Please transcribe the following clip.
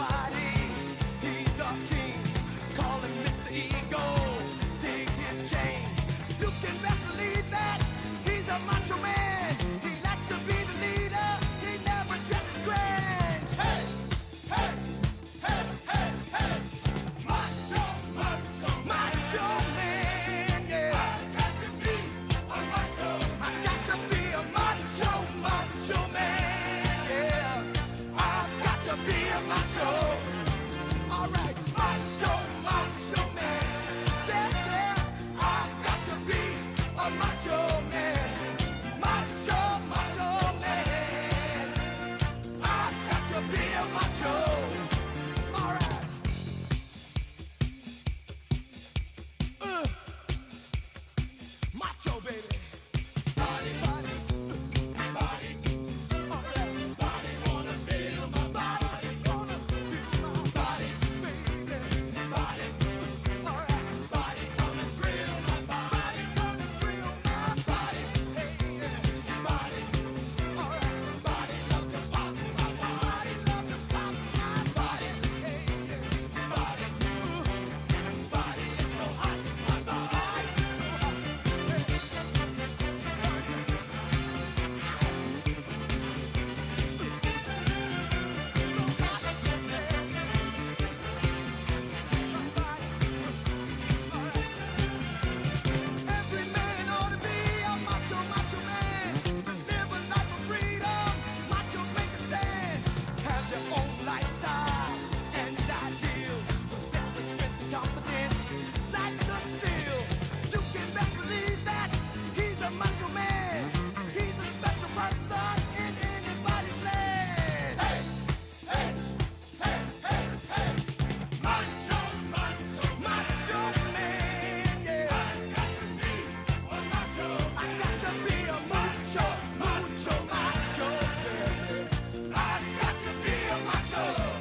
everybody. He's a king, call him Mr. Ego. Dig his chains. You can best believe that he's a macho man. He likes to be the leader. He never dresses grand. Hey, hey, hey, hey, hey. Macho, macho, macho man. Yeah. I got to be a macho. I got to be a macho, macho man. Yeah. I've got to be a macho. All right, macho, macho man. Yeah, yeah. I've got to be a macho man. Macho, macho man. I've got to be a macho. All right. Macho, baby. Body, body, body. All right. Body wanna feel my body. Wanna feel my body, baby. Body. All right. Body come and thrill my body. Come and thrill my body. Hey, yeah. Body. All right. Body love to pop my body. Love to pop my body. Hey, yeah. Body. Body is so hot. My body is so hot. Every man ought to be a macho, macho man. To live a life of freedom, machos make a stand. Have their own lifestyle and ideals. Possess the strength and confidence. Life's a steal. You can best believe that he's a macho man. He's a special person in anybody's land. Hey, hey, hey, hey, hey. Macho, macho, macho man. Yeah. I got to be a macho, macho, macho. Yeah. I got to be a macho.